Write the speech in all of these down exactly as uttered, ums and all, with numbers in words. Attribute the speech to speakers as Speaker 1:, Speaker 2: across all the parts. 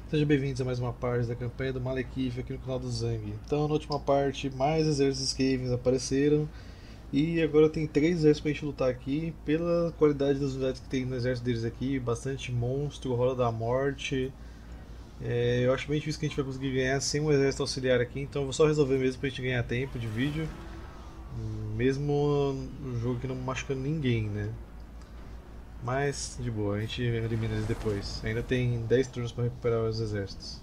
Speaker 1: Sejam bem-vindos a mais uma parte da campanha do Malekith aqui no canal do Zang. Então, na última parte, mais exércitos Skavens apareceram e agora tem três exércitos pra gente lutar aqui. Pela qualidade das unidades que tem no exército deles aqui, bastante monstro, rola da morte. É, eu acho bem difícil que a gente vai conseguir ganhar sem um exército auxiliar aqui, então eu vou só resolver mesmo pra gente ganhar tempo de vídeo, mesmo no jogo que não machucando ninguém, né? Mas, de boa, a gente elimina eles depois. Ainda tem dez turnos para recuperar os exércitos.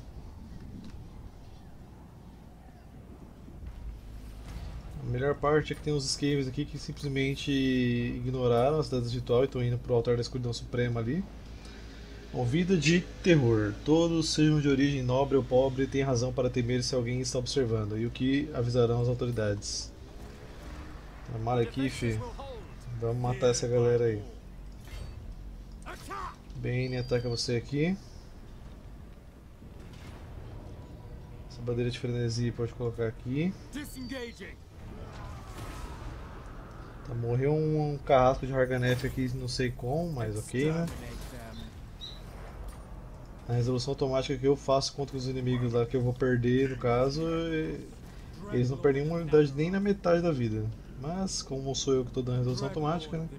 Speaker 1: A melhor parte é que tem uns Skavens aqui que simplesmente ignoraram a cidade ritual e estão indo pro altar da escuridão suprema ali. Ouvida de terror. Todos, sejam de origem nobre ou pobre, têm razão para temer se alguém está observando, e o que avisarão as autoridades. A Malekith, vamos matar essa galera aí. Bane ataca você aqui. Essa bandeira de frenesi pode colocar aqui. Tá, morreu um, um carrasco de Harganeth aqui, não sei como, mas ok, né? A resolução automática que eu faço contra os inimigos lá que eu vou perder, no caso, eles não perdem uma unidade nem na metade da vida. Mas, como sou eu que estou dando resolução automática, né?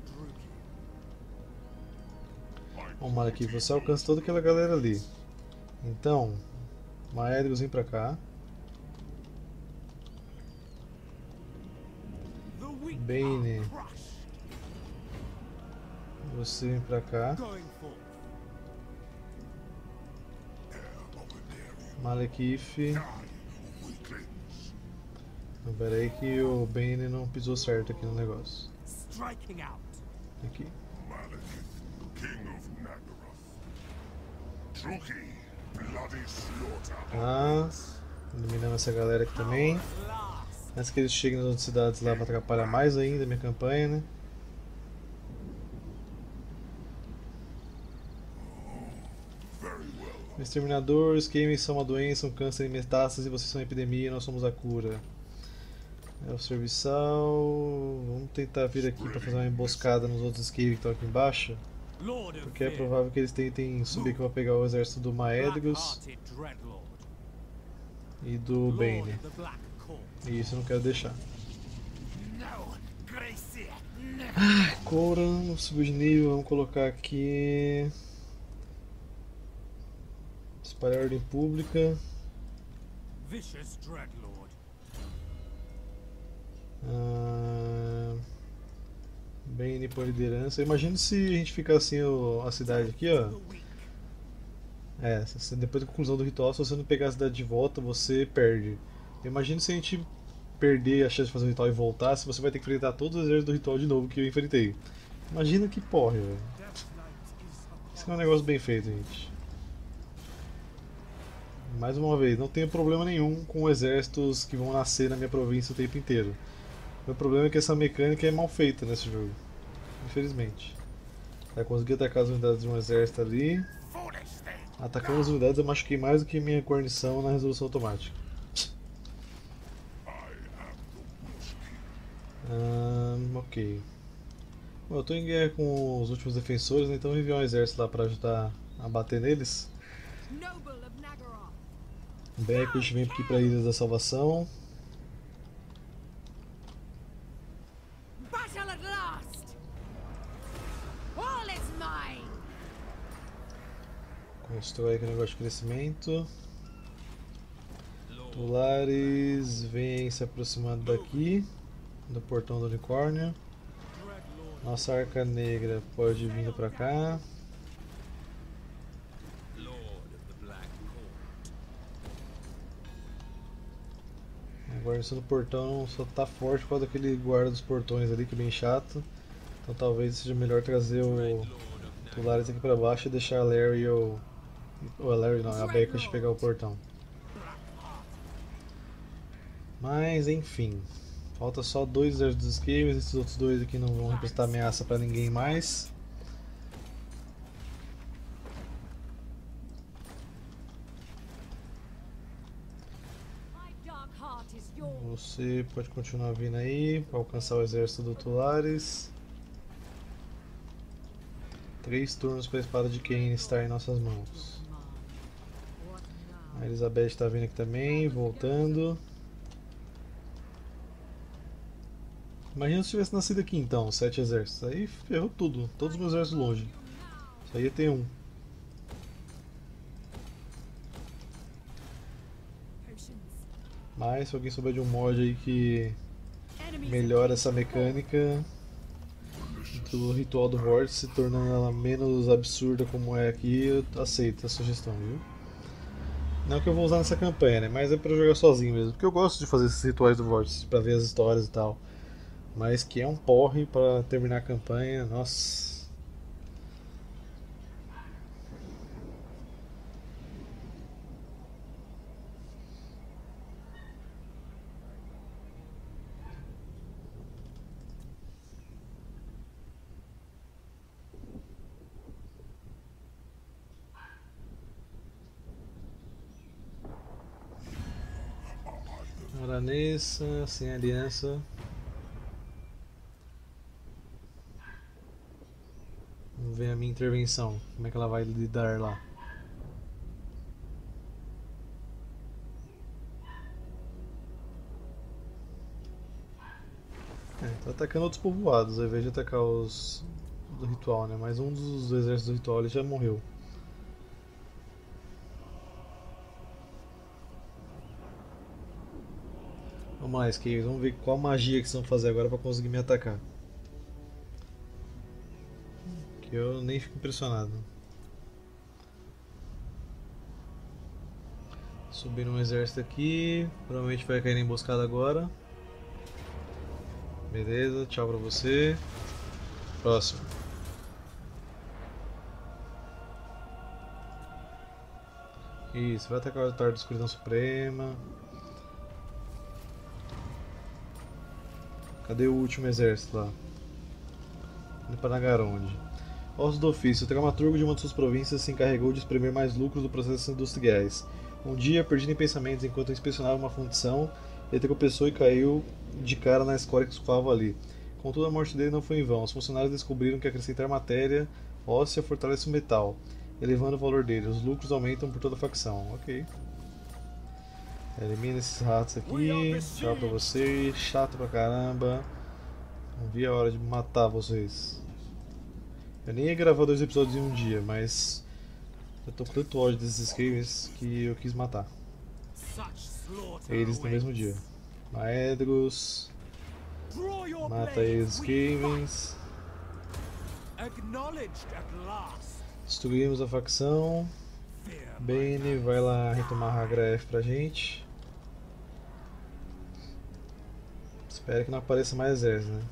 Speaker 1: Vamos lá aqui, você alcança toda aquela galera ali. Então, Maedros vem pra cá. Bane, você vem pra cá. Malekith. Pera aí que o Bane não pisou certo aqui no negócio. Aqui. Ah, eliminando essa galera aqui também. Antes que eles cheguem nas outras cidades lá para atrapalhar mais ainda a minha campanha, né? Exterminador, Skaven são uma doença, um câncer em metástase, vocês são uma epidemia e nós somos a cura. É o serviçal. Vamos tentar vir aqui para fazer uma emboscada nos outros Skaven que estão aqui embaixo. Porque é provável que eles tentem subir aqui para pegar o exército do Maedros e do Bane. E isso eu não quero deixar. Ah, Coran subiu de nível, vamos colocar aqui. Espalhar ordem pública. Ah, Bane por liderança. Imagina se a gente ficar assim o, a cidade aqui, ó. É, se, depois da conclusão do ritual, se você não pegar a cidade de volta, você perde. Imagina se a gente perder a chance de fazer o ritual e voltar, se você vai ter que enfrentar todos os exércitos do ritual de novo que eu enfrentei. Imagina que porra, velho. Isso é um negócio bem feito, gente. Mais uma vez, não tenho problema nenhum com exércitos que vão nascer na minha província o tempo inteiro. O meu problema é que essa mecânica é mal feita nesse jogo. Infelizmente. Tá, consegui atacar as unidades de um exército ali. Atacando as unidades eu machuquei mais do que minha guarnição na resolução automática. Hum, ok. Bom, eu estou em guerra com os últimos defensores, né, então eu enviar um exército lá para ajudar a bater neles. Beckett vem aqui para a Ilha da Salvação. Constrói aqui o negócio de crescimento. Tulares vem se aproximando daqui, do portão do unicórnio. Nossa arca negra pode vir para cá. A guarnição do portão só tá forte por causa daquele guarda dos portões ali que é bem chato. Então talvez seja melhor trazer o Tulares aqui para baixo e deixar a Larry e o... Ou a Larry não, a Beckett pegar o portão. Mas enfim, falta só dois exércitos dos Skavens, esses outros dois aqui não vão representar ameaça para ninguém mais. Você pode continuar vindo aí para alcançar o exército do Tulares. Três turnos para a espada de Kain estar em nossas mãos. A Elizabeth tá vindo aqui também, voltando. Imagina se tivesse nascido aqui então, sete exércitos. Aí ferrou tudo, todos os meus exércitos longe. Só ia ter um. Mas se alguém souber de um mod aí que melhora essa mecânica do ritual do Vórtice, tornando ela menos absurda como é aqui, eu aceito a sugestão, viu? Não que eu vou usar nessa campanha, né? Mas é pra jogar sozinho mesmo. Porque eu gosto de fazer esses rituais do Vórtice, pra ver as histórias e tal. Mas que é um porre pra terminar a campanha, nossa. Aranessa, sem aliança. Vamos ver a minha intervenção. Como é que ela vai lidar lá. É, tá atacando outros povoados, ao invés de atacar os do ritual, né? Mas um dos exércitos do ritual ele já morreu. Vamos lá, Skaves, vamos ver qual magia que vocês vão fazer agora pra conseguir me atacar. Que eu nem fico impressionado. Subindo um exército aqui, provavelmente vai cair na emboscada agora. Beleza, tchau pra você. Próximo. Isso, vai atacar o altar da escuridão suprema. Cadê o último exército lá? Indo para Nagaronde. Ossos do ofício. O dramaturgo de uma de suas províncias se encarregou de espremer mais lucros do processo industriais. Um dia, perdido em pensamentos enquanto inspecionava uma fundição, ele tropeçou e caiu de cara na escória que escoava ali. Contudo, a morte dele não foi em vão. Os funcionários descobriram que acrescentar matéria óssea fortalece o metal, elevando o valor dele. Os lucros aumentam por toda a facção. Ok. Elimina esses ratos aqui. Tchau pra vocês. Chato pra caramba. Não vi a hora de matar vocês. Eu nem ia gravar dois episódios em um dia, mas eu tô com tanto ódio desses Skavens que eu quis matar eles no mesmo dia. Maedros, mata aí os Skavens. Destruímos a facção. Bane vai lá retomar a Hagraef pra gente. Espero que não apareça mais exército, né?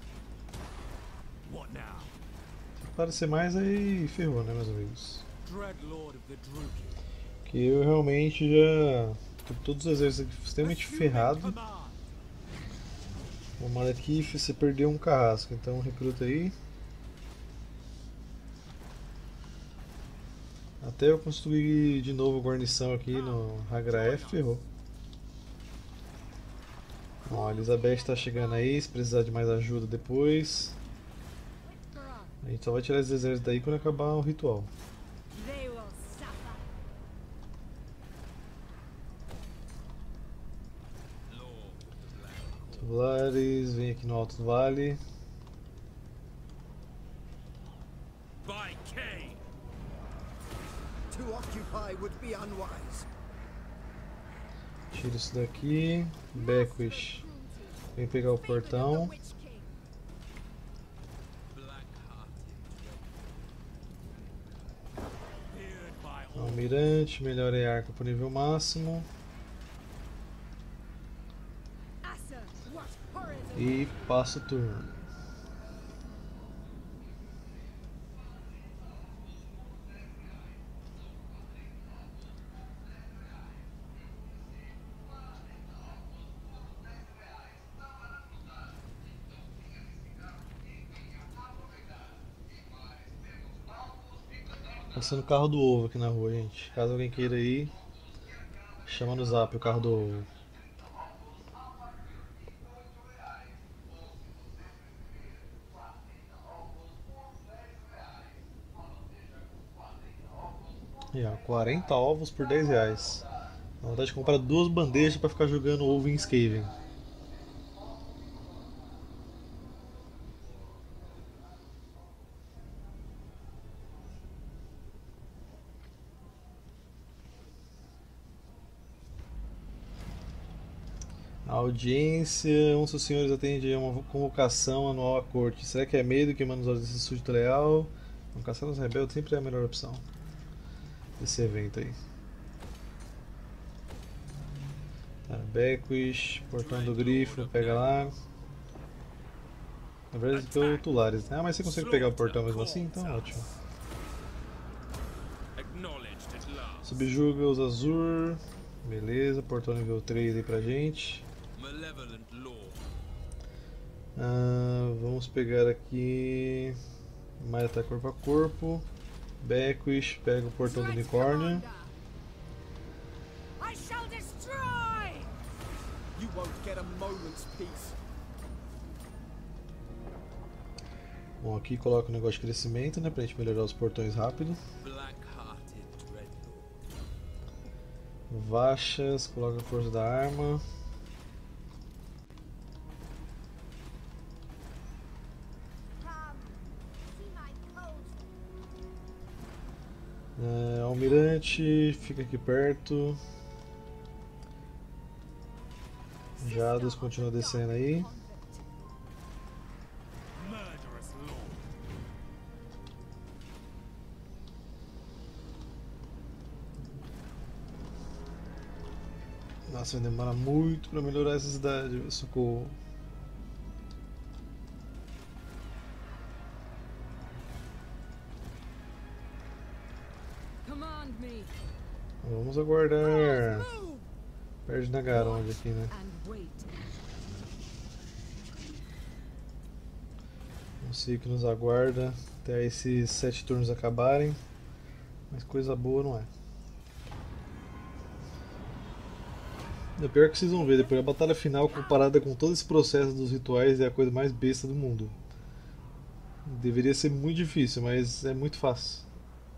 Speaker 1: Se aparecer mais aí ferrou, né, meus amigos? Que eu realmente já tô com todos os exércitos aqui extremamente ferrados. O Malekith, você perdeu um carrasco, então recruta aí. Até eu construir de novo a guarnição aqui no Hagraef, ferrou. Ó, a Elizabeth está chegando aí, se precisar de mais ajuda depois. A gente só vai tirar esses exércitos daí quando acabar o ritual. Tulares, vem aqui no Alto Vale. Tira isso daqui. Beckwith, vem pegar o portão. Almirante, melhorei a arca para o nível máximo. E passa o turno. Passando o carro do ovo aqui na rua, gente. Caso alguém queira ir, chama no zap o carro do ovo. E ó, quarenta ovos por dez reais. Dá vontade de comprar duas bandejas pra ficar jogando ovo em Skaven. A audiência, um dos senhores atende a uma convocação anual à corte. Será que é medo que manda os olhos desse súdito leal? Um caçar nos rebeldes sempre é a melhor opção desse evento aí. Tá, Beckwith, Portão do Grifo, pega lá. Na verdade tem o Tulares, né? Ah, mas você consegue pegar o portão mesmo assim? Então ótimo. Subjuga os Azur. Beleza, portão nível três aí pra gente. Ah, vamos pegar aqui mais ataque corpo a corpo. Beckwith, pega o portão do unicórnio. Bom, aqui coloca o negócio de crescimento, né, pra gente melhorar os portões rápido. Vachas, coloca a força da arma. É, Almirante, fica aqui perto. Jados continua descendo aí. Nossa, vai demorar muito pra melhorar essa cidade, socorro. Vamos aguardar. Perde na Garonde aqui, né? Não sei o que nos aguarda até esses sete turnos acabarem. Mas coisa boa não é. O pior é que vocês vão ver, depois a batalha final comparada com todo esse processo dos rituais é a coisa mais besta do mundo. Deveria ser muito difícil, mas é muito fácil.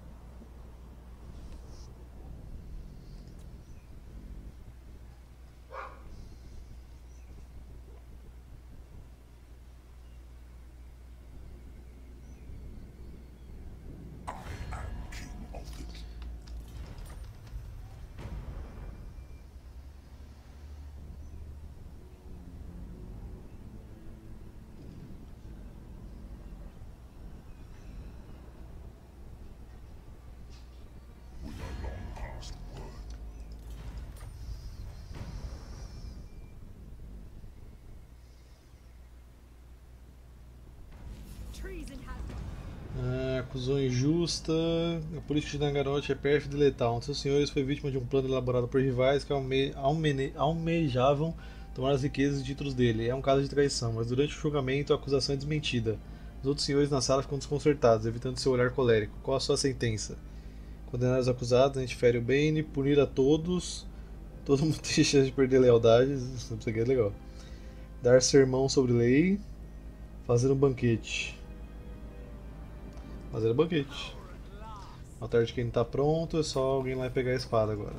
Speaker 1: Ah, acusou injusta. A política de Dangarote é pérfida e letal. Um de seus senhores foi vítima de um plano elaborado por rivais que alme almene almejavam tomar as riquezas e títulos dele. É um caso de traição, mas durante o julgamento a acusação é desmentida. Os outros senhores na sala ficam desconcertados, evitando seu olhar colérico. Qual a sua sentença? Condenar os acusados, a gente fere o Bane, punir a todos. Todo mundo tem chance de perder lealdade. Isso aqui é legal. Dar sermão sobre lei. Fazer um banquete. Fazer um banquete. À tarde quem não tá pronto, é só alguém lá pegar a espada agora.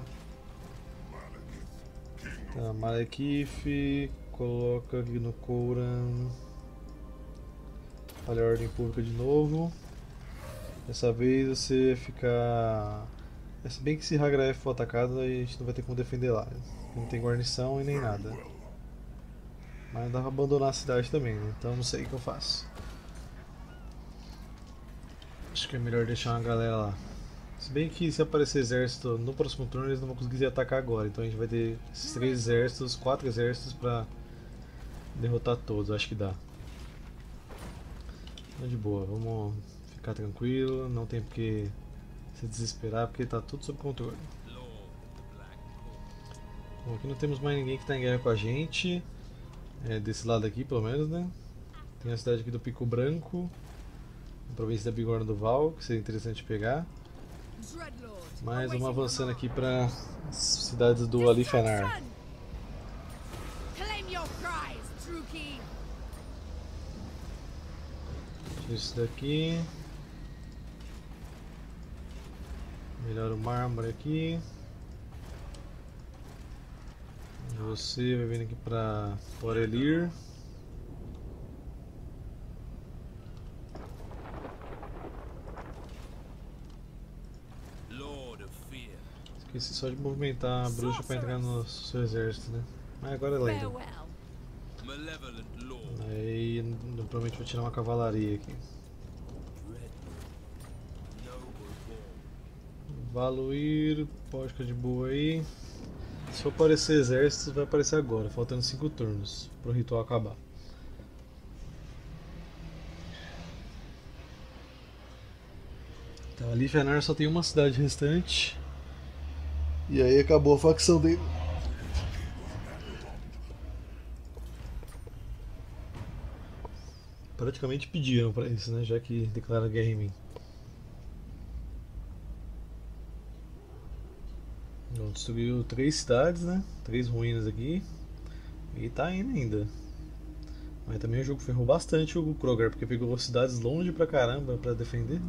Speaker 1: Tá, Malekith, coloca aqui no Kouran. Olha a ordem pública de novo. Dessa vez você ficar. É, se bem que se Hagraef for atacado, aí a gente não vai ter como defender lá. Não tem guarnição e nem nada. Mas dá pra abandonar a cidade também, né? Então não sei o que eu faço. Acho que é melhor deixar uma galera lá. Se bem que se aparecer exército no próximo turno eles não vão conseguir atacar agora. Então a gente vai ter esses três exércitos, quatro exércitos pra derrotar todos. Acho que dá. Então de boa, vamos ficar tranquilo. Não tem porque se desesperar porque tá tudo sob controle. Bom, aqui não temos mais ninguém que está em guerra com a gente. É, desse lado aqui pelo menos, né? Tem a cidade aqui do Pico Branco. A província da Bigorna do Val, que seria interessante pegar. Mas vamos avançando aqui para as cidades do Alifenar. Isso daqui. Melhora o mármore aqui. Você vai vindo aqui pra Porelir. Esqueci só de movimentar a bruxa pra entrar no seu exército, né? Mas agora é lenda. Aí eu provavelmente vou tirar uma cavalaria aqui. Valuir, pode ficar de boa aí. Se for aparecer exércitos, vai aparecer agora, faltando cinco turnos pro ritual acabar. Então ali Fenar só tem uma cidade restante. E aí acabou a facção dele. Praticamente pediram pra isso, né? Já que declara guerra em mim. Então, destruiu três cidades, né? Três ruínas aqui. E tá indo ainda. Mas também o jogo ferrou bastante o Kroger, porque pegou cidades longe pra caramba pra defender.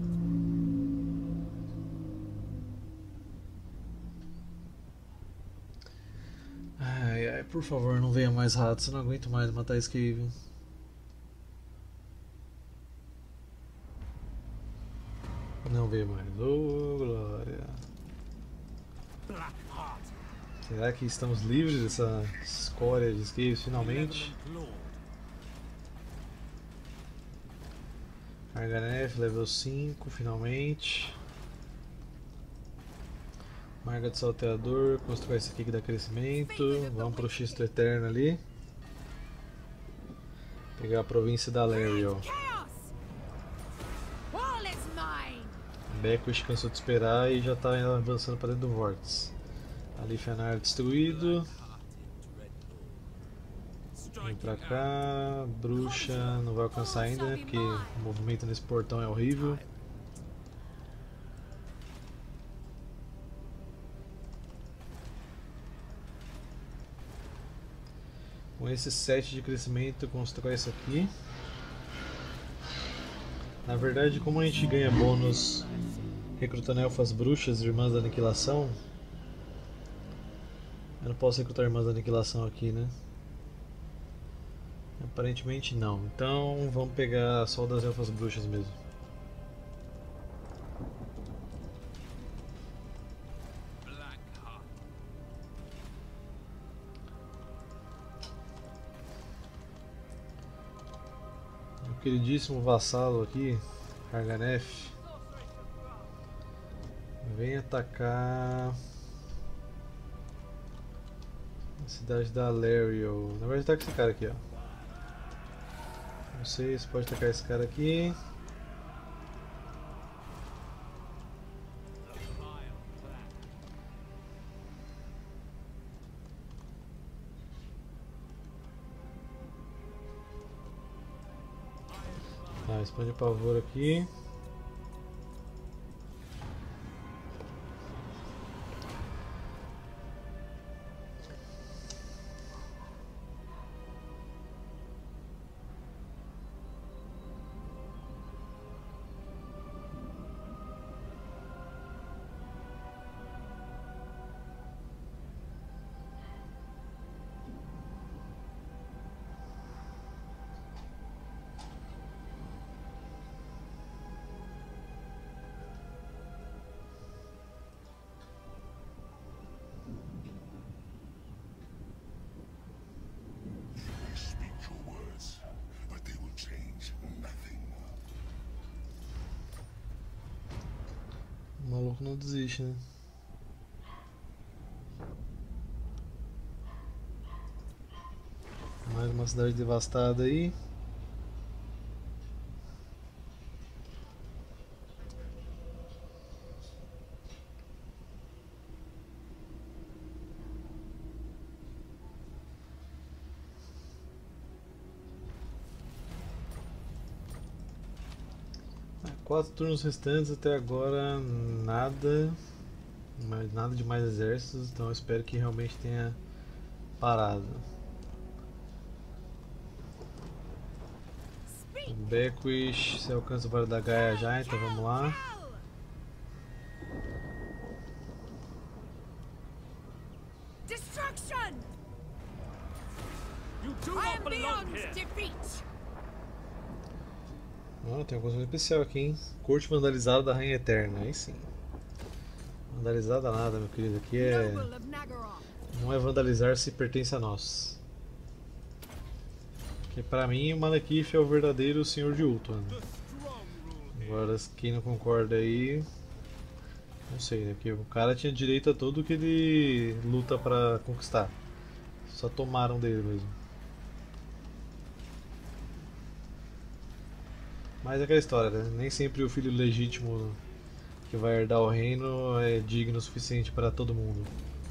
Speaker 1: Ai, ai, por favor, não venha mais ratos, eu não aguento mais matar Skaven. Não veio mais. Ô, oh, glória. Será que estamos livres dessa escória de Skaven finalmente? Arganef, level cinco, finalmente. Marca de salteador, construir esse aqui que dá crescimento. Vamos pro Xisto Eterno ali. Pegar a província da Lariel. Beckwith cansou de esperar e já está avançando para dentro do Vórtice. Ali Fenar destruído. Vem pra cá. Bruxa não vai alcançar ainda, né? Porque o movimento nesse portão é horrível. Com esse sete de crescimento, constrói isso aqui. Na verdade, como a gente ganha bônus recrutando elfas bruxas e irmãs da aniquilação, eu não posso recrutar irmãs da aniquilação aqui, né? Aparentemente não. Então vamos pegar só das elfas bruxas mesmo. Meu queridíssimo vassalo aqui, Arganef, vem atacar a cidade da Lariel. Na verdade tá com esse cara aqui, ó. Vocês podem atacar esse cara aqui. Tá, expande o pavor aqui. O maluco não desiste, né? Mais uma cidade devastada aí. Quatro turnos restantes até agora, nada, mas nada de mais exércitos, então eu espero que realmente tenha parado. Beckwith, você alcança o Vale da Gaia já, então vamos lá.
Speaker 2: You do
Speaker 3: I
Speaker 2: not
Speaker 3: am
Speaker 2: belong
Speaker 3: beyond
Speaker 2: here.
Speaker 3: defeat.
Speaker 1: Ah, tem uma coisa muito especial aqui, hein? Corte vandalizada da Rainha Eterna, aí sim. Vandalizada nada, meu querido. Aqui é.
Speaker 3: Noble of Naggaroth.
Speaker 1: Não é vandalizar se pertence a nós. Porque pra mim o Malekith é o verdadeiro Senhor de Ulthuan.
Speaker 2: The strong rule here.
Speaker 1: Agora, quem não concorda aí. Não sei, né? Porque o cara tinha direito a tudo que ele luta pra conquistar. Só tomaram dele mesmo. Mas é aquela história, né? Nem sempre o filho legítimo que vai herdar o reino é digno o suficiente para todo mundo.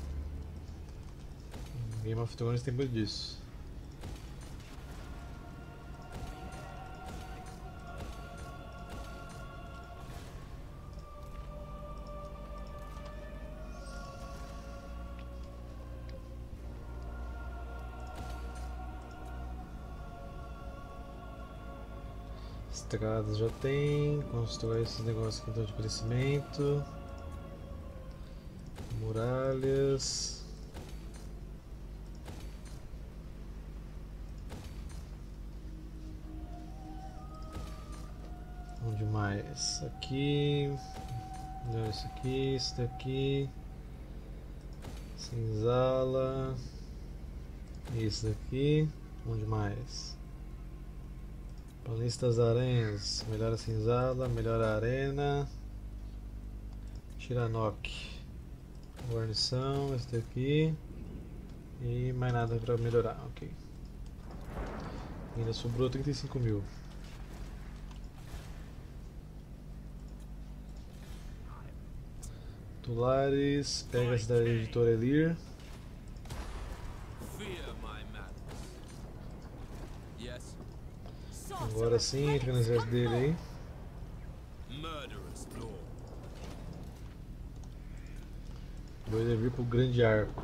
Speaker 1: Game of Thrones tem muito disso. Estradas já tem, constrói esses negócios aqui então de crescimento. Muralhas. Onde mais? Aqui. Não, isso aqui, isso daqui. Senzala. Isso daqui. Onde mais? Planície das Aranhas. Melhora a senzala, melhora a arena. Tiranok. Guarnição, esse daqui. E mais nada pra melhorar, ok. Ainda sobrou trinta e cinco mil. Tulares, pega a cidade de Torelir.
Speaker 2: Fear my madness. Yes,
Speaker 1: Agora sim, entra no exército dele aí.
Speaker 2: murderous lord.
Speaker 1: Dois é vir pro grande arco.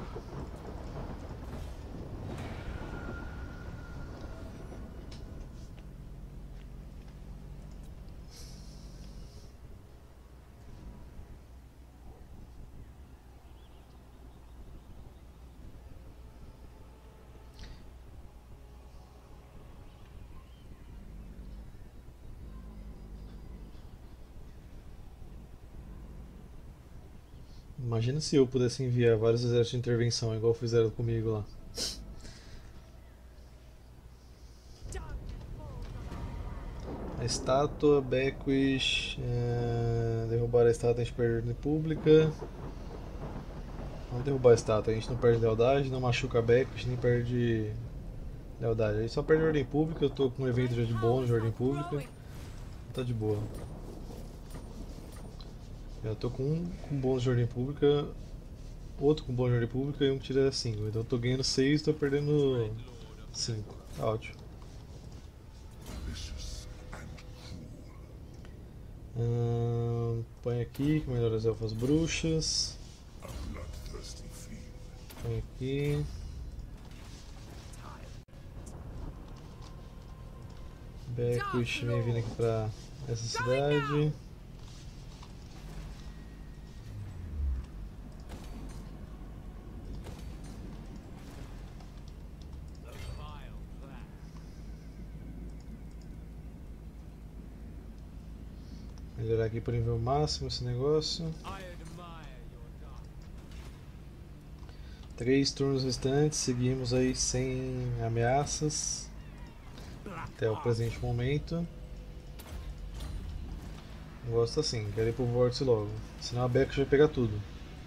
Speaker 1: Imagina se eu pudesse enviar vários exércitos de intervenção, igual fizeram comigo lá. A estátua, Beckwith, é... derrubar a estátua, a gente perde ordem pública. Vamos derrubar a estátua, a gente não perde lealdade, não machuca a Beckwith, nem perde lealdade. A gente só perde ordem pública, eu tô com um evento já de bônus de ordem pública. Tá de boa. Eu tô com um com bônus de ordem pública, outro com bônus de ordem pública e um que tira cinco. Então eu tô ganhando seis e tô perdendo cinco. Tá ótimo. Hum, põe aqui que melhora as elfas bruxas. Põe aqui. Beckwith vem vindo aqui pra essa cidade. Melhorar aqui por nível máximo esse negócio. Três turnos restantes, seguimos aí sem ameaças até o presente momento. Gosto assim, quero ir pro vórtice logo, senão a Becca vai pegar tudo.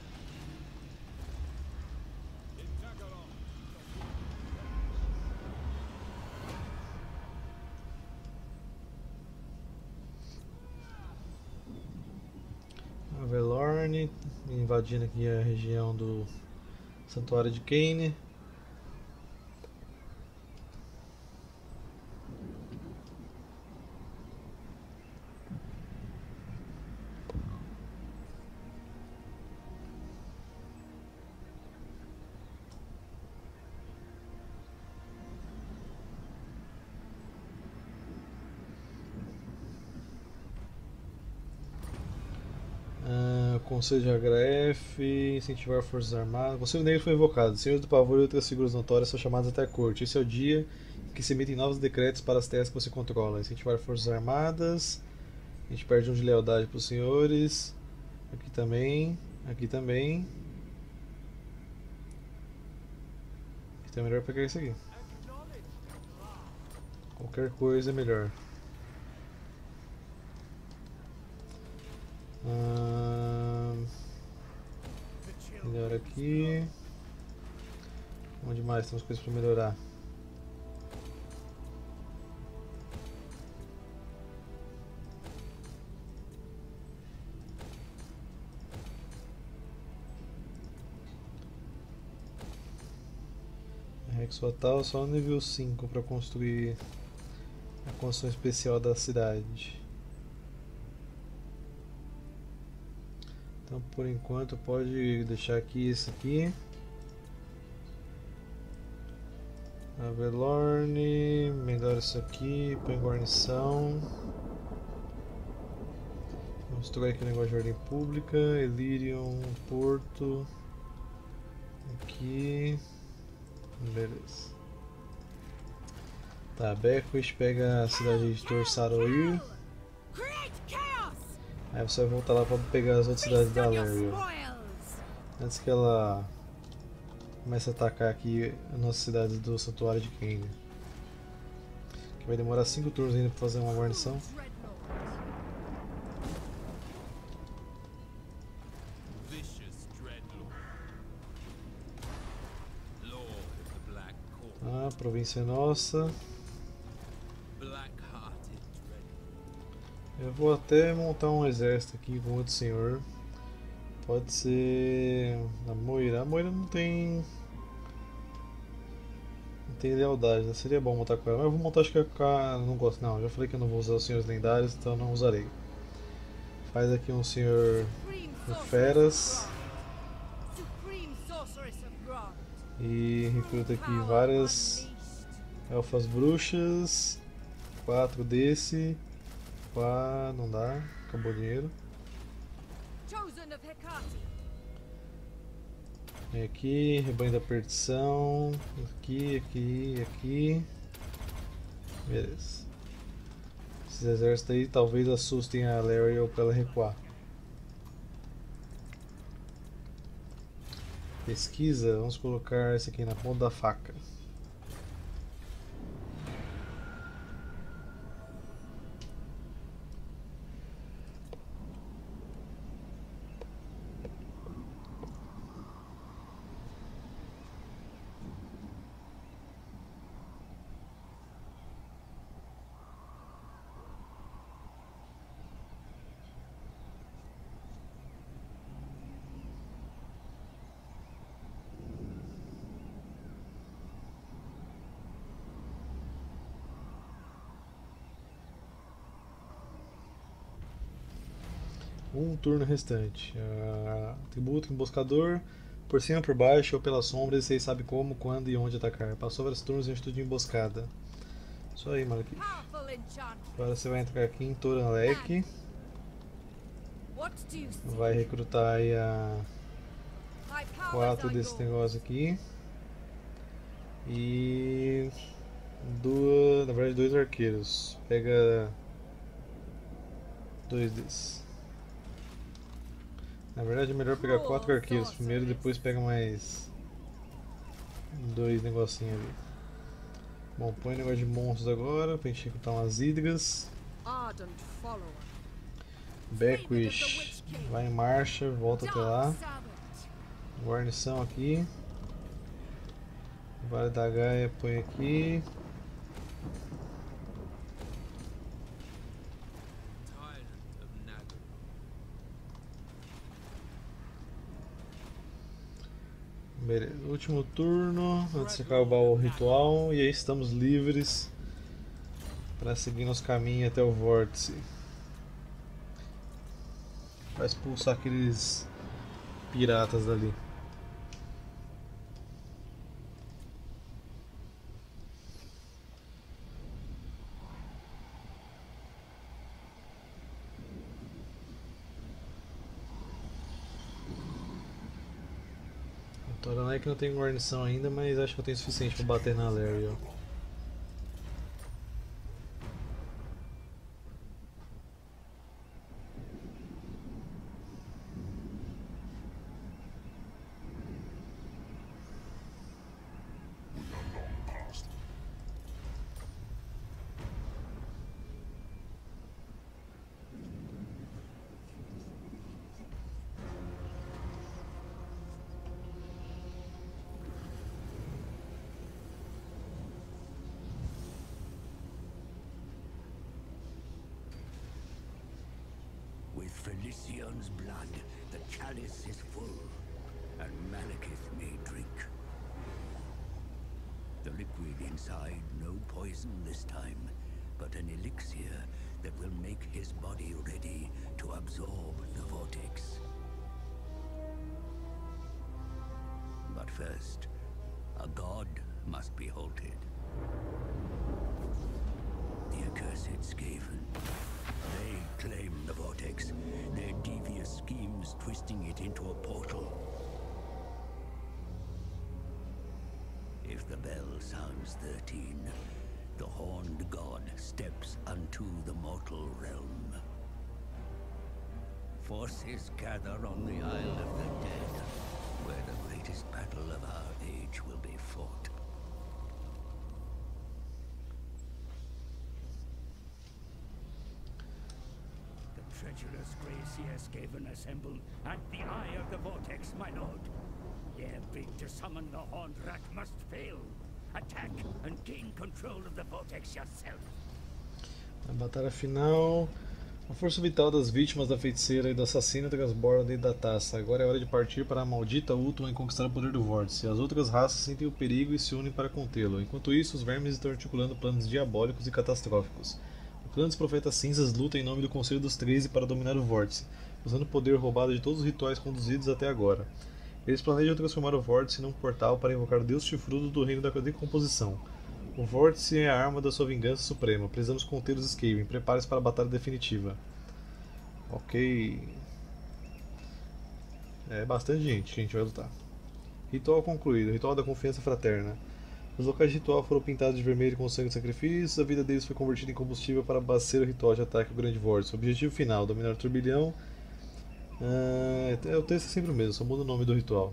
Speaker 1: A Velorn invadindo aqui a região do Santuário de Kane. Conselho de H F, incentivar forças armadas. O Conselho Negro foi invocado. Senhores do Pavor e outras figuras notórias são chamados até a corte. Esse é o dia em que se emitem novos decretos para as terras que você controla. Incentivar forças armadas. A gente perde um de lealdade para os senhores. Aqui também. Aqui também. Então é melhor pegar isso aqui. Qualquer coisa é melhor. Hum, melhor aqui. Onde mais temos coisas para melhorar? Rex Fatal só no nível cinco para construir a construção especial da cidade. Então por enquanto pode deixar aqui esse aqui. Avelorn, melhora isso aqui, põe guarnição. Vamos trocar aqui o negócio de ordem pública, Elirion, Porto. Aqui. Beleza. Tá, Beckwith pega a cidade de Torsaroir. Aí você vai voltar lá pra pegar as outras cidades da Alariel. Antes que ela comece a atacar aqui as nossas cidades do Santuário de Kane. Que vai demorar cinco turnos ainda pra fazer uma guarnição. Ah, a província é nossa. Eu vou até montar um exército aqui com outro senhor. Pode ser a Moira. A Moira não tem. Não tem lealdade, né? Seria bom montar com ela. Mas eu vou montar, acho que com a. Não gosto, não. Já falei que eu não vou usar os senhores lendários, então não usarei. Faz aqui um senhor de feras. E recruta aqui várias elfas bruxas. Quatro desse. Quatro. Não dá. Acabou o dinheiro. Vem aqui, rebanho da perdição. Aqui, aqui, aqui. Beleza. Esses exércitos aí talvez assustem a Alariel para ela recuar. Pesquisa, vamos colocar esse aqui na ponta da faca. Um turno restante. Uh, tributo, emboscador, por cima, por baixo ou pelas sombras, vocês sabem como, quando e onde atacar. Passou vários turnos em atitude de emboscada. Isso aí, Malekith. Agora você vai entrar aqui em Toranlek. Vai recrutar aí a quatro desse negócio aqui. E duas, na verdade dois arqueiros. Pega dois desses. Na verdade é melhor pegar quatro arqueiros primeiro e depois pega mais dois negocinhos ali. Bom, põe o negócio de monstros agora pra gente recrutar umas hidras. Beckwith vai em marcha, volta até lá. Guarnição aqui. Vale da Gaia põe aqui. Beleza, último turno antes de acabar o ritual e aí estamos livres para seguir nosso caminho até o vórtice. Vai expulsar aqueles piratas dali. Toranek não tem guarnição ainda, mas acho que eu tenho o suficiente pra bater na Larry, ó.
Speaker 3: With Felician's blood, the chalice is full, and Malekith may drink. The liquid inside, no poison this time, but an elixir that will make his body ready to absorb the vortex. But first, a god must be halted. The accursed Skaven. They claim the vortex, their devious schemes twisting it into a portal. If the bell sounds thirteen, the horned god steps unto the mortal realm. Forces gather on the Isle of the Dead, where the greatest battle of our age will be fought. Treacherous Grey Skaven assembled at the eye of the vortex, my lord. Their bid to summon the horned rat must fail. Attack and gain control of the vortex yourself.
Speaker 1: Na batalha final, a força vital das vítimas da feiticeira e do assassino transborda dentro da taça. Agora é hora de partir para a maldita Ultuma e conquistar o poder do vórtice. As outras raças sentem o perigo e se unem para contê-lo. Enquanto isso, os vermes estão articulando planos diabólicos e catastróficos. O clã dos Profetas Cinzas luta em nome do Conselho dos Treze para dominar o Vórtice, usando o poder roubado de todos os rituais conduzidos até agora. Eles planejam transformar o Vórtice num portal para invocar o Deus Chifrudo do Reino da Decomposição. O Vórtice é a arma da sua vingança suprema. Precisamos conter os Skaven. Prepare-se para a batalha definitiva. Ok. É bastante gente que a gente vai lutar. Ritual concluído. Ritual da Confiança Fraterna. Os locais de ritual foram pintados de vermelho com sangue de sacrifícios, a vida deles foi convertida em combustível para abastecer o ritual de ataque ao Grande Vórtice. O objetivo final, dominar o turbilhão. Ah, o texto é sempre o mesmo, só muda o nome do ritual.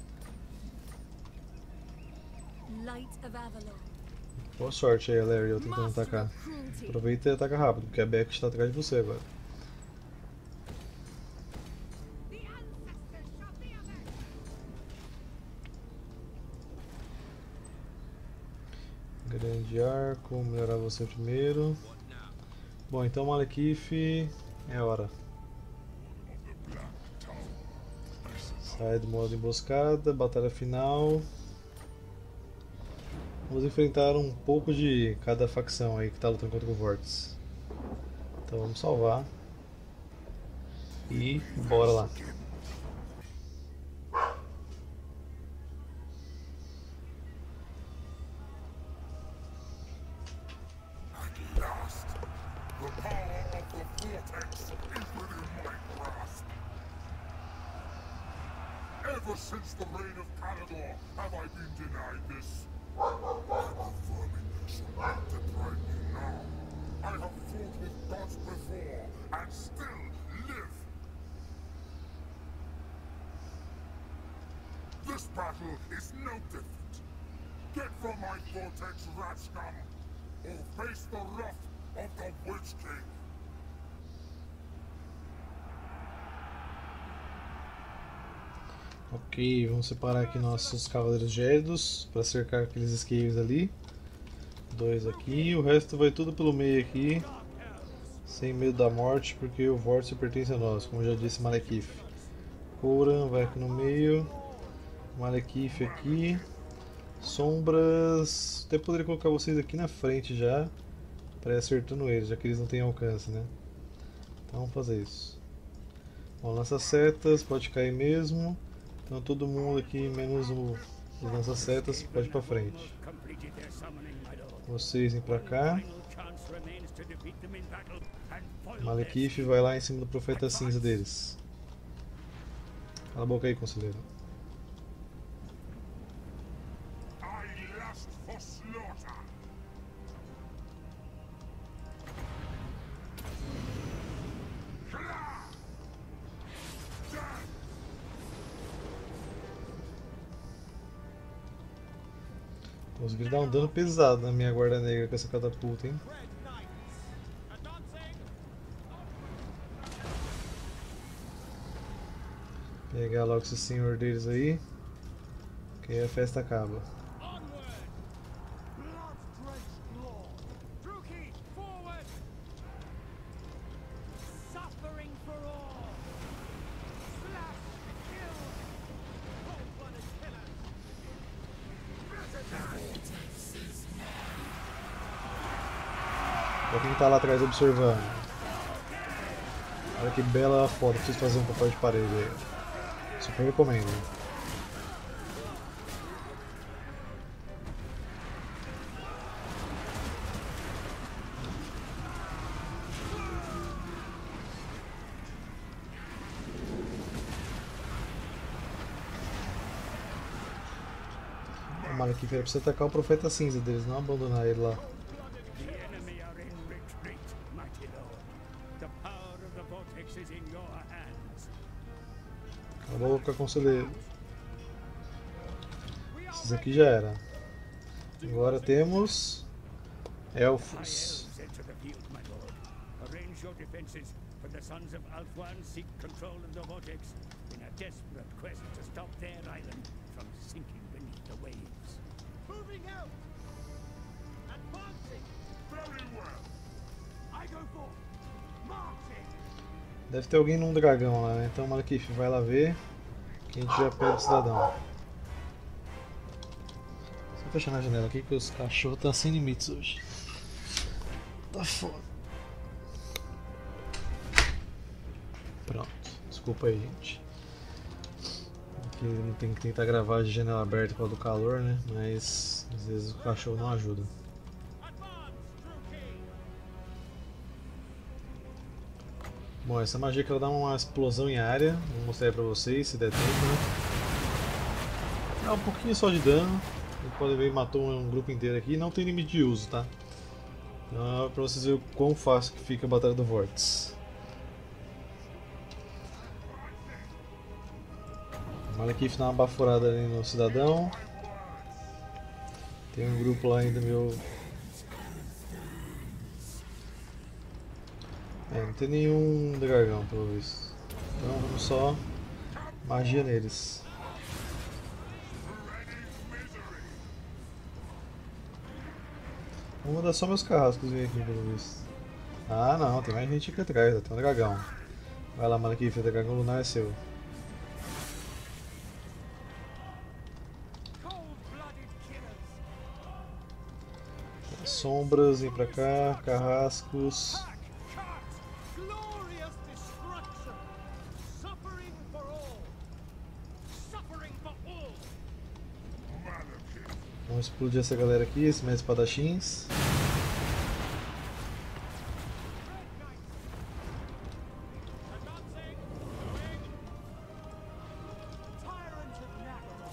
Speaker 1: Boa sorte aí, Larry, eu tentando atacar. Aproveita e ataca rápido, porque a Beck está atrás de você agora. Grande arco, melhorar você primeiro. Bom, então Malekith, é hora. Sai do modo emboscada, batalha final. Vamos enfrentar um pouco de cada facção aí que está lutando contra o Vórtice. Então vamos salvar. E bora lá.
Speaker 4: Ever since the reign of Palador have I been denied this. The vermin shall not deprive me now. I have fought with gods before, and still live. This battle is no different. Get from my vortex, rat scum, or face the wrath of the Witch King.
Speaker 1: Ok, vamos separar aqui nossos cavaleiros gélidos para cercar aqueles esquivos ali. Dois aqui, o resto vai tudo pelo meio aqui, sem medo da morte, porque o Vórtice pertence a nós, como já disse Malekith. Khorne vai aqui no meio, Malekith aqui, sombras, até poderia colocar vocês aqui na frente já, para ir acertando eles, já que eles não têm alcance, né? Então vamos fazer isso. Bom, lança-setas, pode cair mesmo. Então todo mundo aqui, menos o, os lança-setas, pode ir pra frente. Vocês vêm pra cá. Malekith vai lá em cima do Profeta Cinza deles. Cala a boca aí, conselheiro.
Speaker 4: cast for slaughter. Kla! Death!
Speaker 1: Consegui dar um dano pesado na minha guarda negra com essa catapulta, hein?
Speaker 2: Red Knights. Advancing.
Speaker 1: Pegar logo esse senhor deles aí, que aí a festa acaba.
Speaker 2: Onward.
Speaker 3: Blood-drenched law.
Speaker 2: Druki, forward.
Speaker 3: Suffering for all. Slash, kill.
Speaker 2: Cold-blooded killers.
Speaker 1: Pra quem tá lá atrás observando. Olha que bela foto, preciso fazer um papel de parede aí. Super recomendo. Tomara que era pra você atacar o profeta cinza deles, não abandonar ele lá.
Speaker 3: The enemy are in retreat, mighty lord. The power of the vortex is in your hands.
Speaker 1: Cala a boca, conselheiro. Esses aqui já era. Agora temos elfos.
Speaker 3: Elves enter the field, my lord. Arrange your defenses, for the sons of Alfwan seek control of the vortex in a desperate quest to stop their island from sinking beneath the waves.
Speaker 2: Moving out. Advancing.
Speaker 4: Very well.
Speaker 2: I go forth. Marching.
Speaker 1: Deve ter alguém num dragão lá, né? Então, Malekith, vai lá ver que a gente já pega o cidadão. Só fechar na janela aqui que os cachorros estão sem limites hoje. Tá foda. Pronto. Desculpa aí, gente. Aqui não tem que tentar gravar de janela aberta por causa do calor, né? Mas às vezes o cachorro não ajuda.
Speaker 2: Advance, Druki.
Speaker 1: Bom, essa magia que ela dá uma explosão em área. Vou mostrar aí pra vocês se der tempo, né? Dá um pouquinho só de dano. Como podem ver, matou um grupo inteiro aqui. Não tem limite de uso, tá? Então é pra vocês verem o quão fácil que fica a Batalha do Vórtice. O Malekith dá uma baforada ali no cidadão. Tem um grupo lá ainda meu. É, não tem nenhum dragão pelo visto. Então vamos só magia neles. Vou mandar só meus carrascos vir aqui pelo visto. Ah não, tem mais gente aqui atrás, tem um dragão. Vai lá, Malekith, o dragão lunar é seu.
Speaker 2: Cold-blooded killers.
Speaker 1: Sombras, vem pra cá, carrascos.
Speaker 2: Cut. Glorious destruction. Suffering for all. Suffering for all.
Speaker 4: Malekith.
Speaker 1: Vamos explodir essa galera aqui, esses mais espadachins.
Speaker 2: Red Knights. Advancing. Moving. Tyrant of Naggaroth.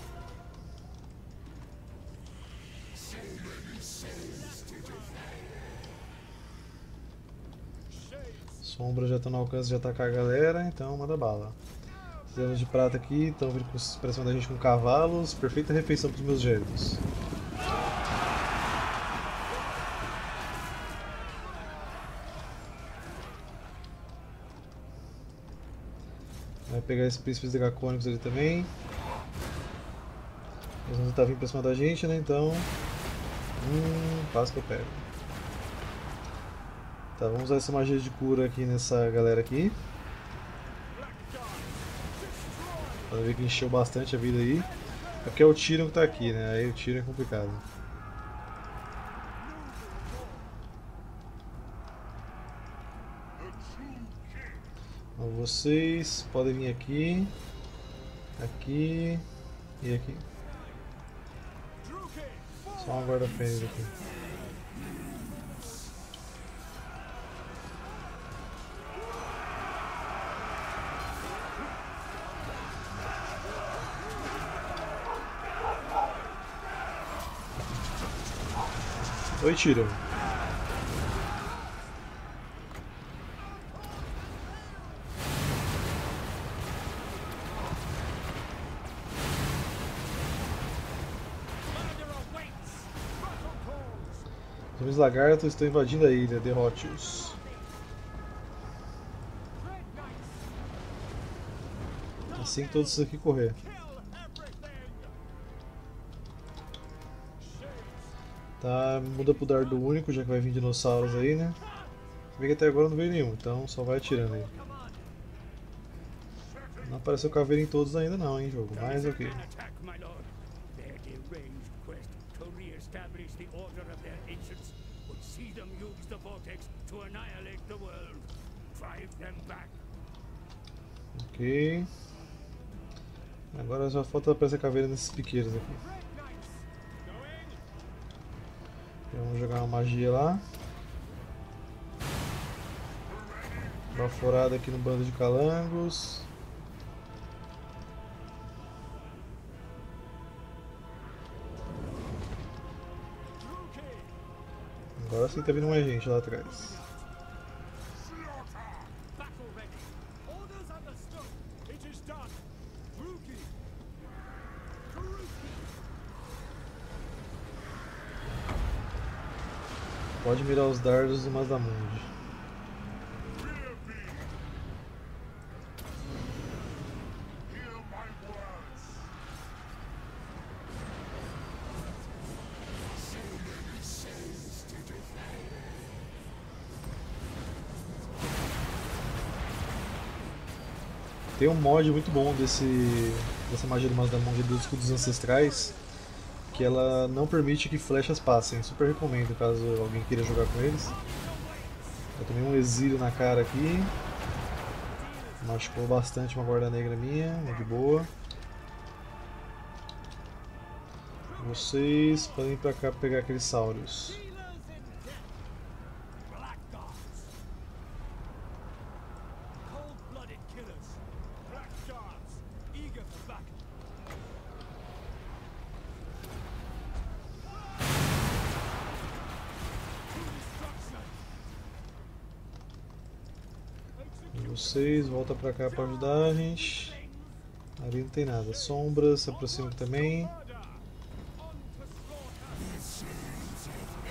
Speaker 1: Sombras já estão no alcance de atacar a galera, então manda bala. Os anos de prata aqui estão vindo com- pra cima da gente com cavalos. Perfeita refeição para os meus gélidos. Vai pegar esses príncipes dracônicos ali também. Eles vão tentar vir pra cima da gente, né? Então. Hum, passo que eu pego. Tá, vamos usar essa magia de cura aqui nessa galera aqui. Pra ver que encheu bastante a vida aí. É porque é o Tyrion que tá aqui, né? Aí o Tyrion é complicado. Então, vocês podem vir aqui, aqui e aqui. Só uma guarda-fênix aqui. Oi, Tyrion.
Speaker 2: Murder awaits! Battle calls!
Speaker 1: Os homens lagartos estão invadindo a ilha. Derrote-os.
Speaker 2: Red Knights!
Speaker 1: Assim que todos isso aqui correr.
Speaker 2: Kill everything! Shades!
Speaker 1: Tá, muda pro dardo único, já que vai vir dinossauros aí, né? Se bem que até agora não veio nenhum, então só vai atirando aí. Não apareceu caveira em todos ainda não, hein, jogo. Mas ok.
Speaker 3: An attack, my lord. Their deranged quest to re-establish the order of their ancients would see them use the vortex to annihilate the world. Drive them back.
Speaker 1: Ok. Agora só falta aparecer caveira nesses piqueiros aqui.
Speaker 2: Red Knights! Going!
Speaker 1: Vamos jogar uma magia lá. Baforada aqui no bando de calangos. Agora sim tá vindo mais gente lá atrás.
Speaker 2: Battle ready! Orders understood! It is done! Druki! Druki!
Speaker 1: Pode mirar os dardos do Mazdamundi.
Speaker 4: Hear me! Hear my words! So many souls to devour!
Speaker 1: Tem um mod muito bom desse, dessa magia do Mazdamundi dos escudos ancestrais, que ela não permite que flechas passem. Super recomendo caso alguém queira jogar com eles. Eu tomei um exílio na cara aqui. Machucou bastante uma guarda negra minha, mas de boa. Vocês podem ir pra cá pegar aqueles saurios.
Speaker 2: Dealers in death! Blackguards! Cold-blooded killers! Blackguards! Eager for battle!
Speaker 1: E vocês voltam pra cá pra ajudar a gente. Ali não tem nada. Sombras se aproximam aqui também.
Speaker 2: Murder! On to slaughter!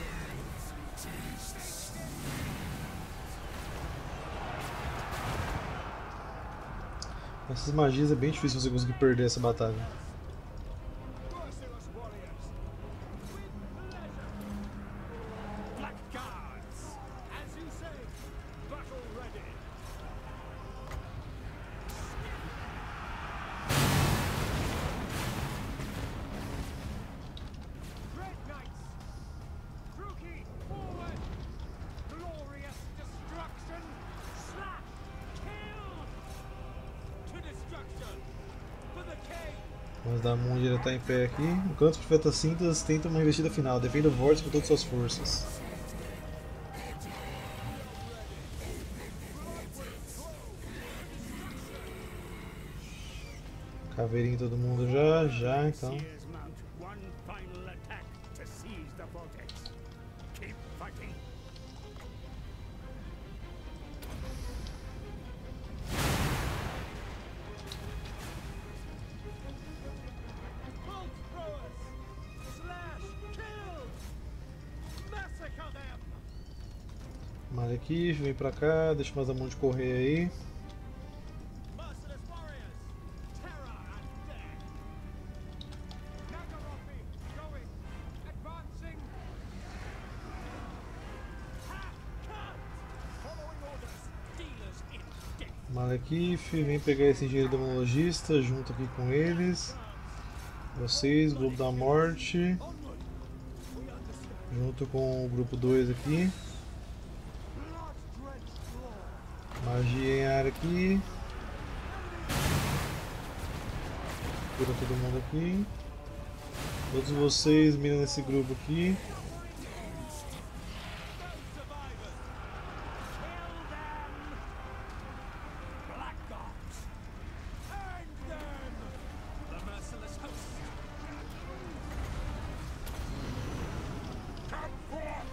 Speaker 1: Essas magias é bem difícil você conseguir perder essa batalha.
Speaker 2: Merciless warriors! With pleasure! Blackguards! As you say! Battle ready! Red Knights! Druki, forward! Glorious destruction! Slap! Kill! To destruction! For the king!
Speaker 1: Mas da Mundi ele tá em pé aqui. Enquanto os Profetas Cintas tentam uma investida final. Defenda o Vórtice com todas as suas forças. Caveirinho todo mundo já, já, então.
Speaker 3: Sears mount one final attack to seize the vortex. Keep fighting.
Speaker 2: Bolt throwers! Slash! Kill! Massacre them!
Speaker 1: Malekith, vem pra cá, deixa o Mazdamundi correr aí.
Speaker 2: Merciless warriors! Terror and death! Nagarothi going! Advancing! Ha! Cut! Following orders! Dealers in death!
Speaker 1: Malekith, vem pegar esse engenheiro demologista junto aqui com eles. Vocês, Globo da Morte,
Speaker 2: Onward! We understand!
Speaker 1: junto com o grupo dois aqui.
Speaker 2: Blood-drenched blood!
Speaker 1: Magia em área aqui. Cura todo mundo aqui. Todos vocês miram nesse grupo aqui.
Speaker 2: Survivors! Kill them! Blackguards! Hang them! The merciless host!
Speaker 4: Come forth!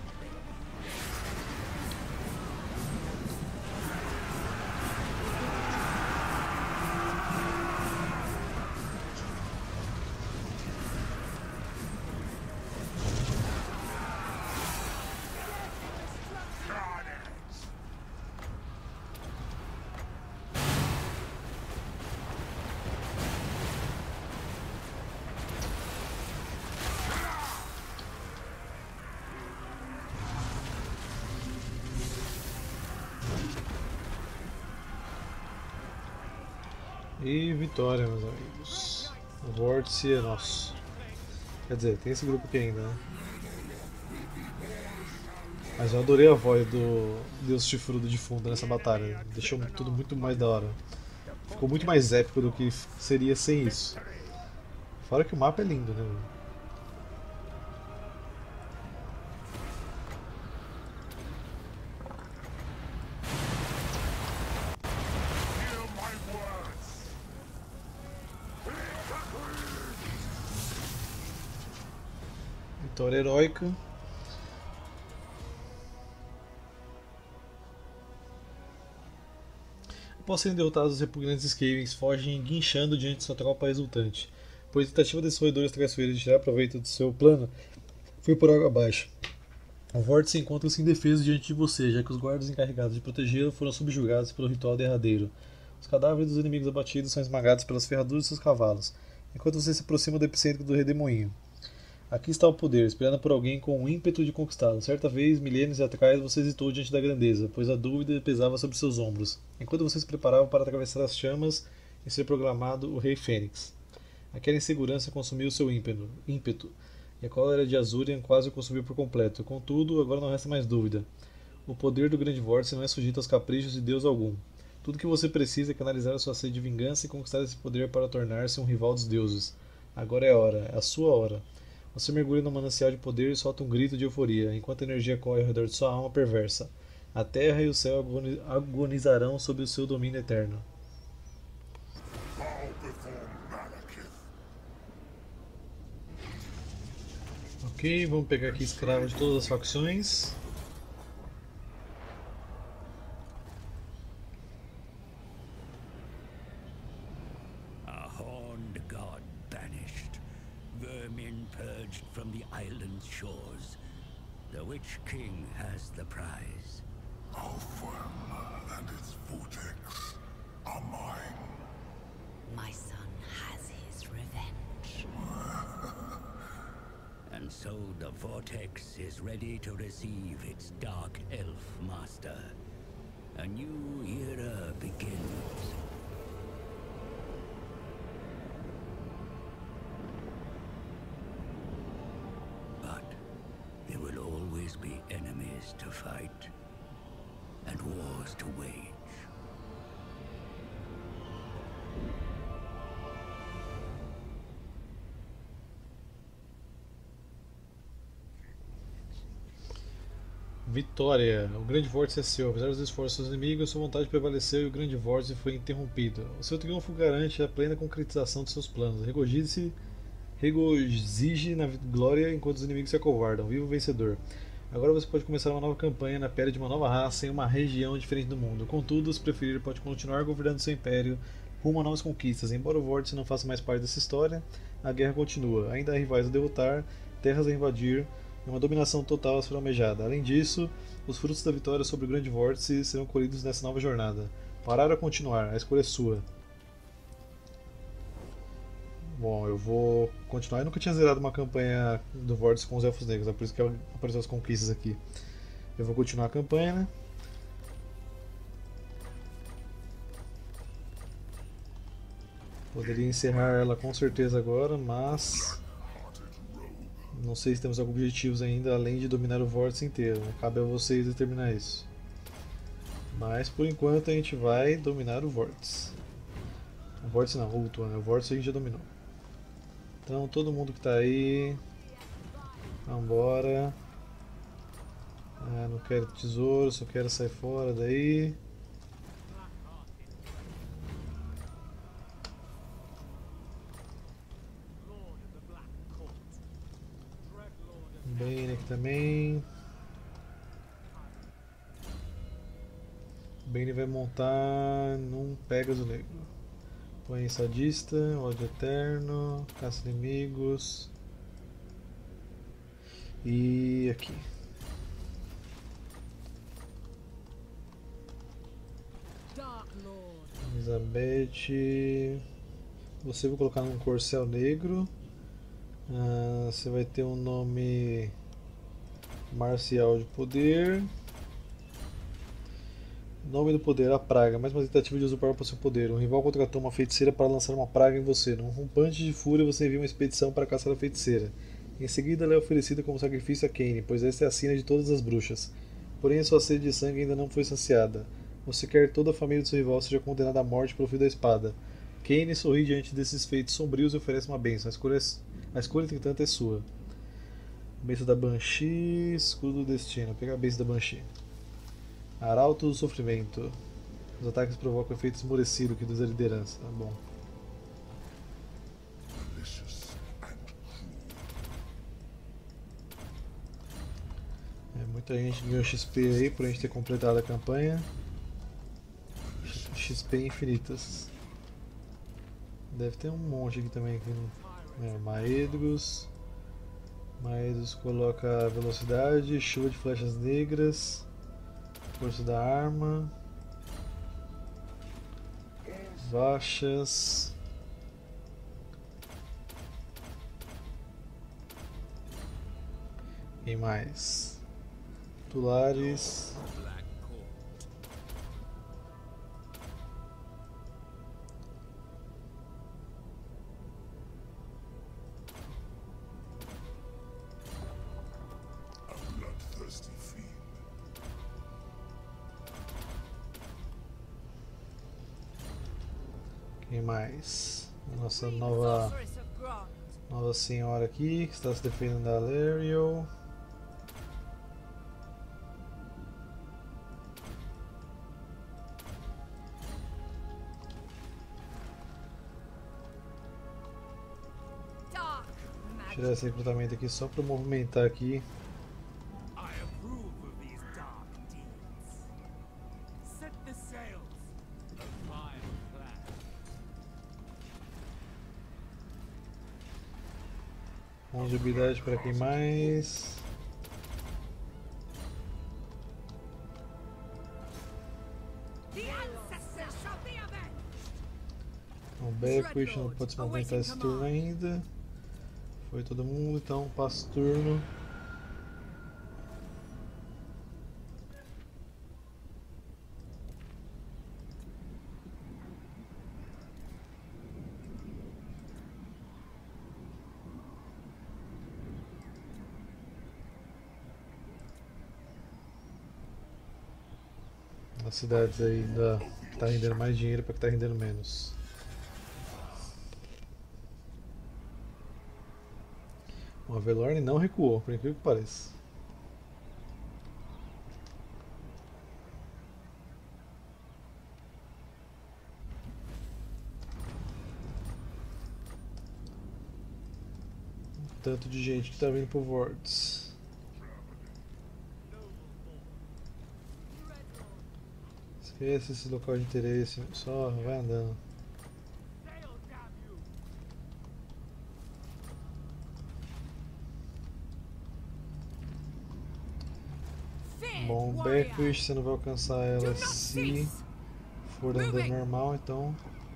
Speaker 1: E vitória, meus amigos. O vórtice é nosso. Quer dizer, tem esse grupo aqui ainda, né? Mas eu adorei a voz do Deus Chifrudo de fundo nessa batalha. Deixou tudo muito mais da hora. Ficou muito mais épico do que seria sem isso. Fora que o mapa é lindo, né?
Speaker 4: Hear my words.
Speaker 1: Vitória heróica. Após serem derrotados, os repugnantes Skavens fogem guinchando diante de sua tropa exultante. Pois a tentativa desses roedores traiçoeiros de tirar proveito do seu plano foi por água abaixo. O vórtice encontra-se indefeso diante de você, já que os guardas encarregados de protegê-lo foram subjugados pelo ritual derradeiro. Os cadáveres dos inimigos abatidos são esmagados pelas ferraduras de seus cavalos, enquanto você se aproxima do epicentro do redemoinho. Aqui está o poder, esperando por alguém com o ímpeto de conquistá-lo. Certa vez, milênios atrás, você hesitou diante da grandeza, pois a dúvida pesava sobre seus ombros, enquanto você se preparava para atravessar as chamas e ser proclamado o Rei Fênix. Aquela insegurança consumiu seu ímpeto, ímpeto, e a cólera de Azurian quase o consumiu por completo. Contudo, agora não resta mais dúvida. O poder do Grande Vórtice não é sujeito aos caprichos de Deus algum. Tudo que você precisa é canalizar a sua sede de vingança e conquistar esse poder para tornar-se um rival dos deuses. Agora é a hora, é a sua hora. Você mergulha no manancial de poder e solta um grito de euforia, enquanto a energia corre ao redor de sua alma perversa. A terra e o céu agonizarão sob o seu domínio eterno.
Speaker 4: Bow before Malekith.
Speaker 1: Ok, vamos pegar aqui escravo de todas as facções.
Speaker 3: A horned god banished, vermin purged from the island's shores. The Witch King has the prize.
Speaker 4: Alfheim and its vortex are mine.
Speaker 5: My son has his revenge.
Speaker 3: And so the Vortex is ready to receive its Dark Elf Master. A new era begins. But there will always be enemies to fight and wars to wage.
Speaker 1: Vitória! O Grande Vórtice é seu. Apesar dos esforços dos inimigos, sua vontade prevaleceu e o Grande Vórtice foi interrompido. O seu triunfo garante a plena concretização de seus planos. Regozije-se, regozije na glória enquanto os inimigos se acovardam. Viva o vencedor! Agora você pode começar uma nova campanha na pele de uma nova raça em uma região diferente do mundo. Contudo, se preferir, pode continuar governando seu império rumo a novas conquistas. Embora o Vórtice não faça mais parte dessa história, a guerra continua. Ainda há rivais a derrotar, terras a invadir e uma dominação total a ser almejada. Além disso, os frutos da vitória sobre o Grande Vórtice serão colhidos nessa nova jornada. Parar ou continuar, a escolha é sua. Bom, eu vou continuar. Eu nunca tinha zerado uma campanha do Vórtice com os Elfos Negros, é por isso que apareceu as conquistas aqui. Eu vou continuar a campanha, né? Poderia encerrar ela com certeza agora, mas não sei se temos alguns objetivos ainda além de dominar o Vórtice inteiro. Né? Cabe a vocês determinar isso. Mas por enquanto a gente vai dominar o Vórtice. O Vórtice não, o Ultuan, né? O Vórtice a gente já dominou. Então todo mundo que tá aí, vambora. Ah, não quero tesouro, só quero sair fora daí. Bane aqui também. Bane vai montar num Pégaso Negro. Põe sadista, ódio eterno, caça inimigos. E aqui.
Speaker 2: Dark Lord.
Speaker 1: Elizabeth. Você vou colocar num corcel negro. Ah, você vai ter um nome marcial de poder. Nome do poder, a praga. Mais uma tentativa de usurpar o seu poder. Um rival contratou uma feiticeira para lançar uma praga em você. Num rompante de fúria, você envia uma expedição para caçar a feiticeira. Em seguida, ela é oferecida como sacrifício a Kaine, pois esta é a sina de todas as bruxas. Porém, a sua sede de sangue ainda não foi saciada. Você quer que toda a família do seu rival seja condenada à morte pelo fio da espada. Kaine sorri diante desses feitos sombrios e oferece uma bênção. A escolha, é... a escolha entretanto, é sua. Bênção da Banshee, escudo do destino. Vou pegar a bênção da Banshee. Arauto do sofrimento. Os ataques provocam efeito esmorecido que reduz a liderança. Tá bom. É, muita gente ganhou X P aí por a gente ter completado a campanha. X P infinitas. Deve ter um monte aqui também. Aqui no... é, Maedros. Maedros coloca velocidade, chuva de flechas negras. Força da arma, Vachas, quem mais? Tulares, quem mais? A nossa nova nova senhora aqui que está se defendendo da Alariel. Vou tirar esse recrutamento aqui só para movimentar aqui. onze de habilidade para quem mais? O Beckwith não pode se movimentar esse turno ainda. Foi todo mundo, então passa o turno. As cidades aí ainda tá rendendo mais dinheiro para que tá rendendo menos. O Avelorn não recuou, por incrível que pareça. Tanto de gente que tá vindo pro Vortex. Esquece esse local de interesse, só vai andando. Bom, Beckwith você não vai alcançar ela se for andando normal, então.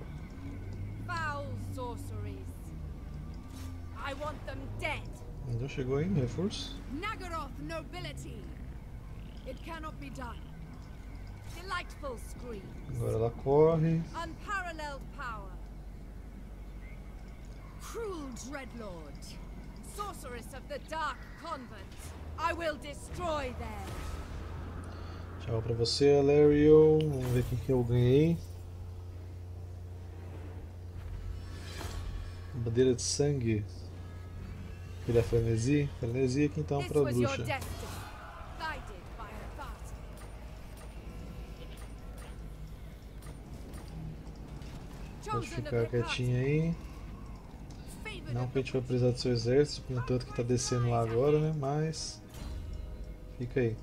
Speaker 1: Ainda chegou aí, reforço?
Speaker 6: Nagaroth nobility. It cannot be done. Delightful screams.
Speaker 1: Agora ela corre.
Speaker 6: Unparalleled power. Cruel dreadlord. Sorceress of the Dark Convent. I will destroy them.
Speaker 1: Tchau pra você, Alariel. Vamos ver o que eu ganhei. Bandeira de sangue. Filha frenesi. Frenesi aqui então pra bruxa. Pode ficar quietinha aí. Não que a gente vai precisar do seu exército, contanto que tá descendo lá agora, né? Mas fica aí.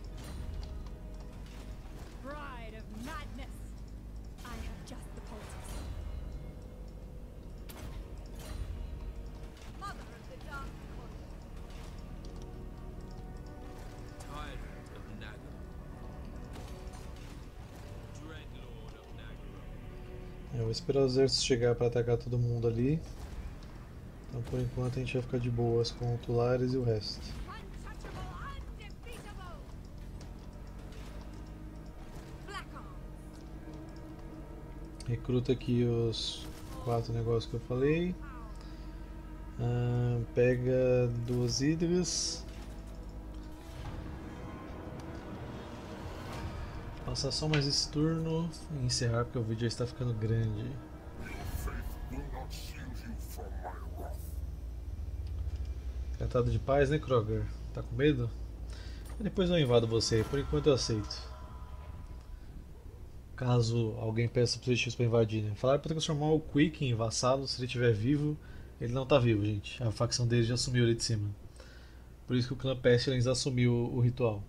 Speaker 1: Eu vou esperar os exércitos chegar para atacar todo mundo ali. Então por enquanto a gente vai ficar de boas com o Tulares e o resto.
Speaker 6: Black
Speaker 1: Recruta aqui os quatro negócios que eu falei. Ah, pega duas hidras. Passar só mais esse turno e encerrar porque o vídeo já está ficando grande.
Speaker 4: Will not shield you from my wrath.
Speaker 1: Tratado de paz, né, Kroger? Tá com medo? Depois eu invado você, por enquanto eu aceito. Caso alguém peça positivos pra invadir, né? Falaram pra transformar o Quick em vassalo se ele estiver vivo. Ele não tá vivo, gente. A facção dele já assumiu ali de cima. Por isso que o clã Pestilence assumiu o ritual.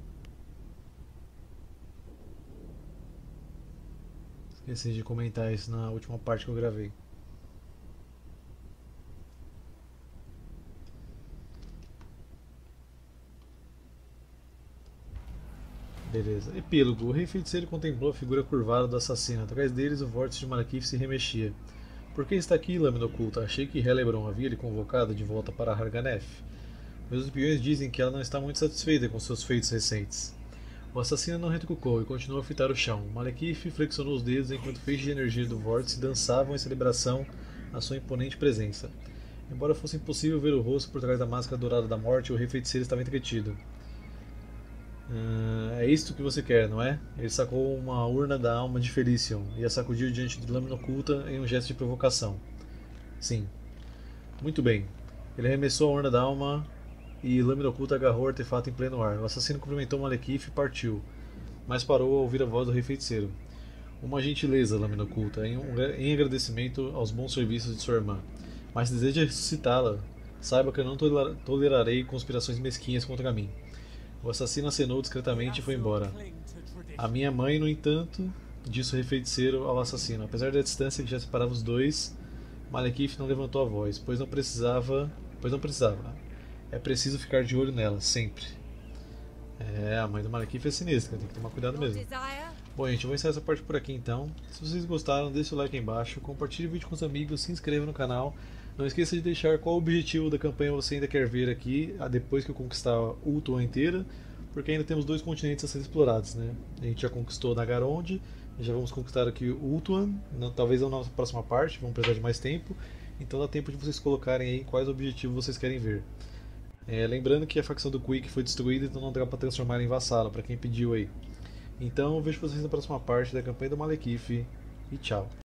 Speaker 1: Esqueci de comentar isso na última parte que eu gravei. Beleza. Epílogo. O rei feiticeiro contemplou a figura curvada do assassino. Atrás deles, o vórtice de Malekith se remexia. Por que está aqui, lâmina oculta? Achei que Helebron havia lhe convocado de volta para Harganeth. Meus espiões dizem que ela não está muito satisfeita com seus feitos recentes. O assassino não retrucou e continuou a fitar o chão. Malekith flexionou os dedos enquanto feixes de energia do vórtice dançavam em celebração à sua imponente presença. Embora fosse impossível ver o rosto por trás da máscara dourada da morte, o rei feiticeiro estava entretido. Uh, é isto que você quer, não é? Ele sacou uma urna da alma de Felicion e a sacudiu diante de lâmina oculta em um gesto de provocação. Sim. Muito bem. Ele arremessou a urna da alma e lâmina oculta agarrou o artefato em pleno ar. O assassino cumprimentou Malekith e partiu, mas parou ao ouvir a voz do rei feiticeiro. Uma gentileza, lâmina oculta, em, um, em agradecimento aos bons serviços de sua irmã. Mas se deseja ressuscitá-la, saiba que eu não tolerarei conspirações mesquinhas contra mim. O assassino acenou discretamente e foi embora. A minha mãe, no entanto, disse o rei feiticeiro ao assassino. Apesar da distância que já separava os dois, Malekith não levantou a voz, pois não precisava. Pois não precisava. É preciso ficar de olho nela, sempre. É, a mãe do Malekith é sinistra, tem que tomar cuidado mesmo. Bom, gente, eu vou encerrar essa parte por aqui então. Se vocês gostaram, deixe o like aí embaixo, compartilhe o vídeo com os amigos, se inscreva no canal. Não esqueça de deixar qual o objetivo da campanha você ainda quer ver aqui, depois que eu conquistar a Ulthuan inteira, porque ainda temos dois continentes a serem explorados, né? A gente já conquistou Nagaronde, já vamos conquistar aqui Ulthuan, não, talvez não na nossa próxima parte, vamos precisar de mais tempo, então dá tempo de vocês colocarem aí quais objetivos vocês querem ver. É, lembrando que a facção do Quick foi destruída, então não dá para transformar em vassalo, para quem pediu aí. Então eu vejo vocês na próxima parte da campanha do Malekith, e tchau.